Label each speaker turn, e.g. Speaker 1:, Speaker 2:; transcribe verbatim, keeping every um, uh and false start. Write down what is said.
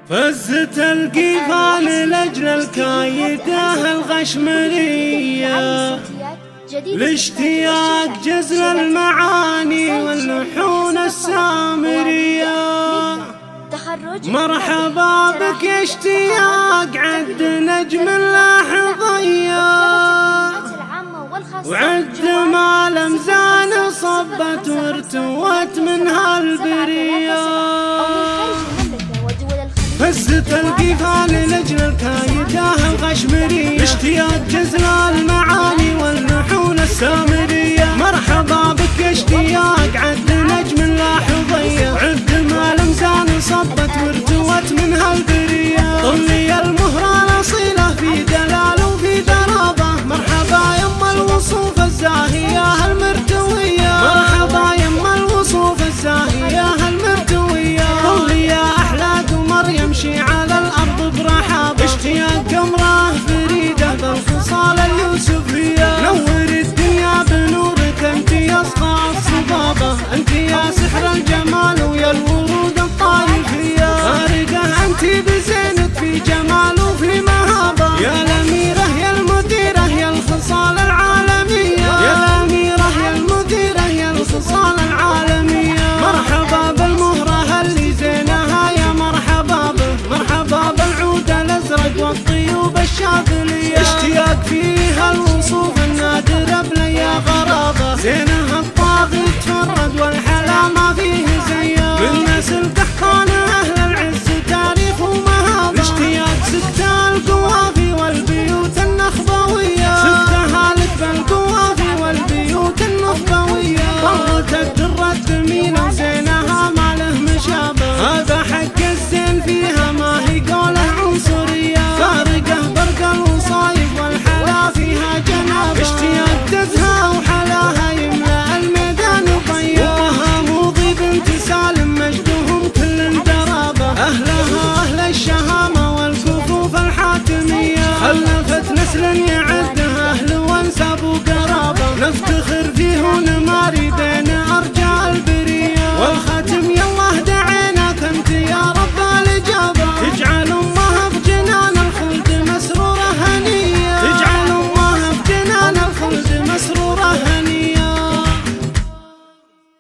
Speaker 1: فزت القيفان لأجل الكايدة الغشمرية، لاشتياق جزل المعاني واللحون السامرية. مرحبا بك يا اشتياق عد نجم اللاحظية، وعد ما الأمزان صبت وارتوت من هالبرية. فزت القيفان لأجل الكايدة الغشمرية، اشتياق جزل المعاني واللحون السامرية. مرحبا بك يا اشتياق عد نجم اللاحظية، عد ما الأمزان صبت وارتوت من هالبرية. طلي المهرة الأصيلة في دلال وفي درابة، مرحبا يما الوصوف الزاهية المرتوية، مرحبا يما الوصوف الزاهية المرتوية. طلي يا أحلى قمر يمشي على الأرض برحابة، اشتياق قمره فريدة بالخصال اليوسفية. نور الدنيا بنورك انت يا صقاع الصبابة، انت يا سحر الجمال ويا الورود الطايفية. فارقة انت بزينك في جمال وفي مهابة، يا الأميرة يا المديرة يا الخصال العالمية، يا الأميرة يا المديرة يا الخصال العالمية. مرحبا بالمهرة اللي زينها يا مرحبا به، مرحبا بالعود الأزرق والطيوب الشاذلية. اشتياق فيها الوصوف النادرة بليا غرابة، زينها الطاغي تفرد والحلا ما فيه زيه. من نسل قحطان أهل العز تاريخ ومهابة، اشتياق سكت القوافي والبيوت النخبوية، سكتها لك بالقوافي والبيوت النخبوية. طلت الدرة الثمينة وزينها ما له مشابه، هذا حق الزين فيها ما هي قوله عنصرية. فارقه برق الوصايف والحلا فيها جنابه، اشتياق دزها وحلاها يملأ الميدان طيبة. وطها موضي بنت سالم مجدهم كل درابة، أهلها أهل الشهامة والكفوف الحاتمية. خلفت نسل يعدها أهل وانساب وقرابة، نفتخر فيه ونماري